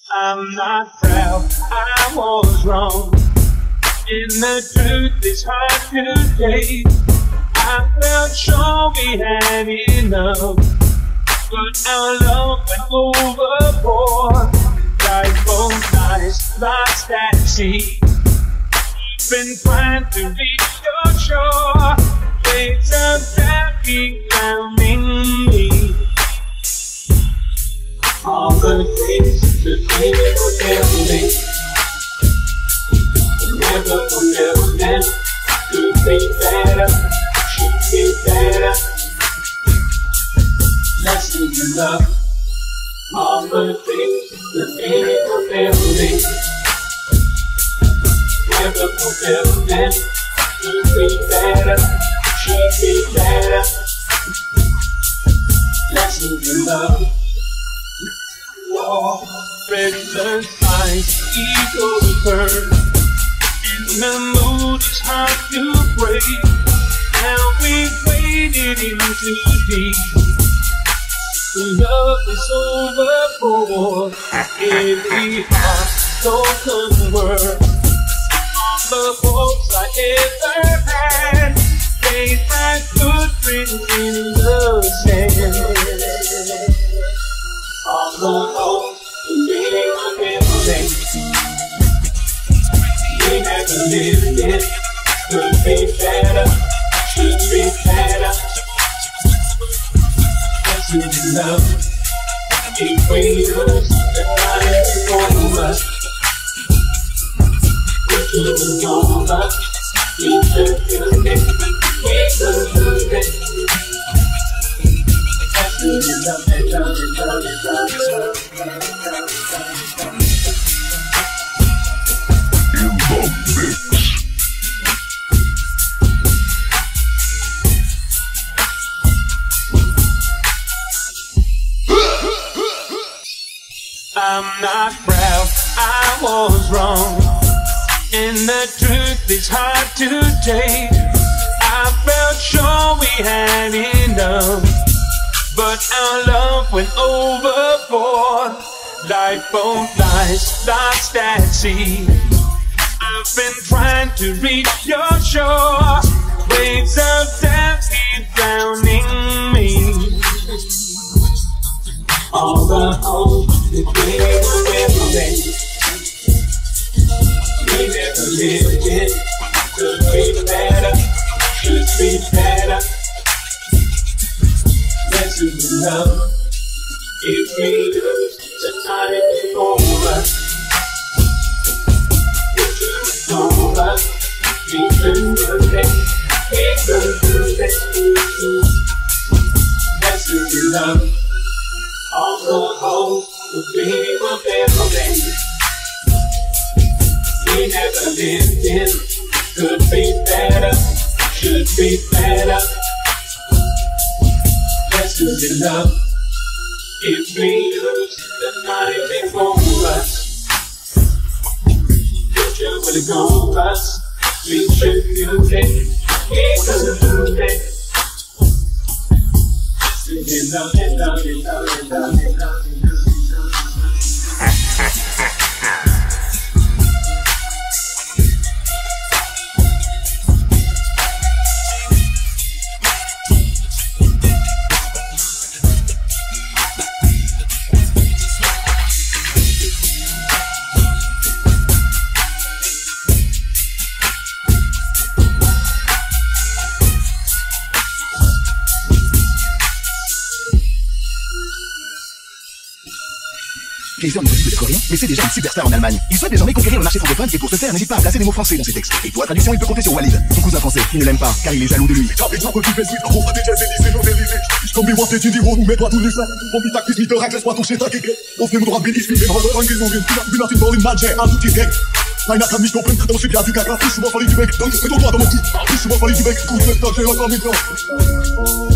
I'm not proud, I was wrong, and the truth is hard to take. I felt sure we had enough, but our love went overboard. Like both eyes lost at sea, we've been trying to reach your shore. Waves of death keep drowning me. All the things that we were building, never meant to be better, should be better. Lessons in love. All the things that we were building, never meant to be better, should be better. Lessons in love. War, resistance, ego hurt. In the mood is hard to break. Now we've waded in too deep. Love is overboard. Every heart broken word. The hopes I ever had, they had footprints in the sand. All the hopes we were building, we never lived it. Could be better, should be better. Lessons in love. If we lose, the time is over. If we lose over, we should lose it. We could lose it. I'm not proud, I was wrong, and the truth is hard to take. I felt sure we had enough, but our love went overboard. Like both lies lost at sea, I've been trying to reach your shore. Waves of death keep drowning me. All the hope that we were building, we never lived it. Could be better, should be better. Lessons in love. If we lose, the time is over. If it's over, we could lose it. We could lose it. Lessons in love. All the hope that we were building, we never lived in. Could be better, should be better. Lessons in love. If we lose, the night is over. Future will go us. We should lose it. We could lose it. Lessons in love, in love, in love, in love, in love, in love. Kaiser ne s'occupe de rien, mais c'est déjà une superstar en Allemagne. Il souhaite désormais conquérir le marché francophone et pour ce faire, n'hésite pas à placer des mots français dans ses textes. Et pour la traduction, il peut compter sur Walid, son cousin français, qui ne l'aime pas, car il est jaloux de lui. Keiner kann mich doppeln, da muss ich ja die Kacke. Ich schwör, fall ich die weg. Dann ist mir doch mal, da muss ich. Ich schwör, fall ich die weg. Gut, das ist der Taylor, komm mit drauf.